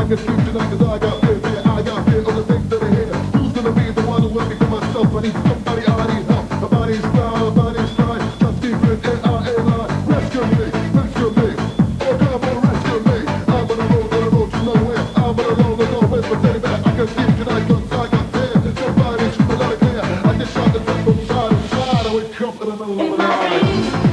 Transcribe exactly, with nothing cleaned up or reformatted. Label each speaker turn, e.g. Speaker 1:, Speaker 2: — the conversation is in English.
Speaker 1: can sleep tonight cause I got fear, fear, I got fear of the things that I hear. Who's gonna be the one who will be for myself? I need somebody, I need help. My body's fly, my body's fly. Just keep it in, I ain't lie. Rescue me, rescue me. Oh, come on, rescue me. I'm on the road, on the road to nowhere. I'm on the road, on the road, but take back. I can sleep tonight cause I got fear. Somebody shoot me like clear. I just shot the temple side and side. I wake up in the middle of the night.